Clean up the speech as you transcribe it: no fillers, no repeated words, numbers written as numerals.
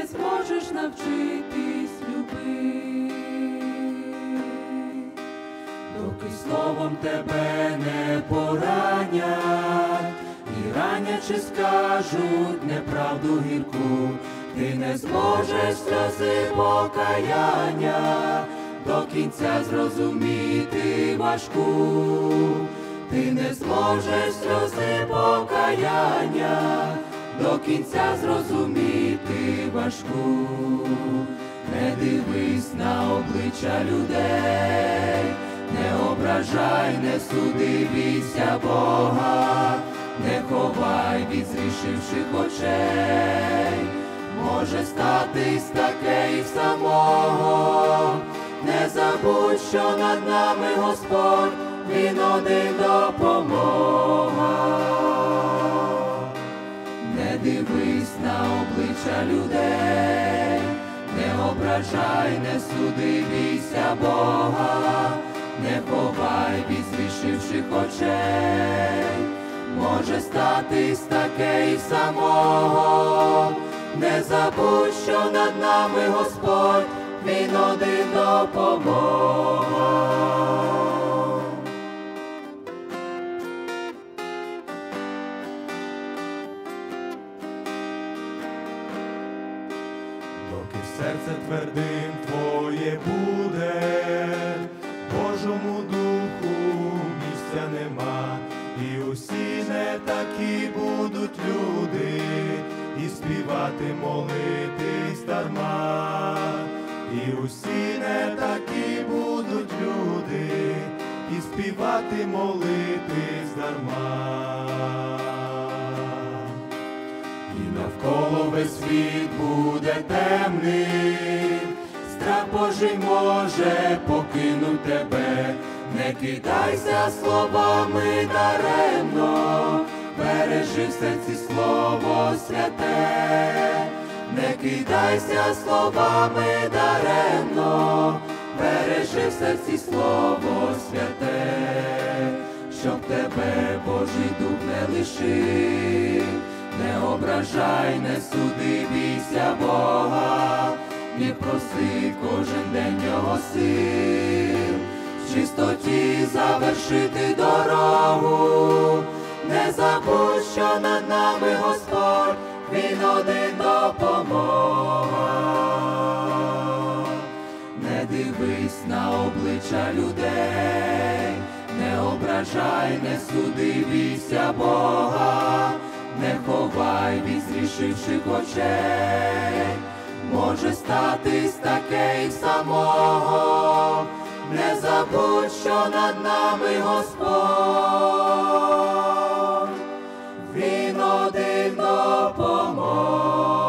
не зможеш навчитись любити, доки словом тебе не поранять, і ранячи скажуть неправду гірку, ти не зможеш сльози покаяння до кінця зрозуміти важку. Ти не зможеш сльози покаяння до кінця зрозуміти важку. Не дивись на обличчя людей, не ображай, не суди, бійся Бога, не ховай від зрішивших очей. Може статись таке і в самого, не забудь, що над нами Господь, Він один допомога. Не дивись на обличчя людей, не ображай, не суди, бійся Бога, не ховай від зрішивших очей. Може статись таке і в самого, не забудь, що над нами Господь, Він один допомога. Доки серце твердим твоє буде, Божому Духу місця нема, і усі не такі будуть люди, і співати, молитись дарма. І усі не такі будуть люди, і співати, молитись дарма. І навколо весь світ буде темний, страх Божий може покинуть тебе. Не кидайся словами даремно, бережи в серці Слово святе. Не кидайся словами даремно, бережи в серці Слово святе. Щоб тебе Божий Дух не лишив, не ображай, не суди, бійся Бога, і проси кожен день Його сил, в чистоті завершити дорогу. Не забудь, що над нами Господь, Він один допомога. Не дивись на обличчя людей, не ображай, не суди, бійся Бога, не ховай від зрішивших очей. Може статись таке і в самого, не забудь, що над нами Господь, Він один допомога.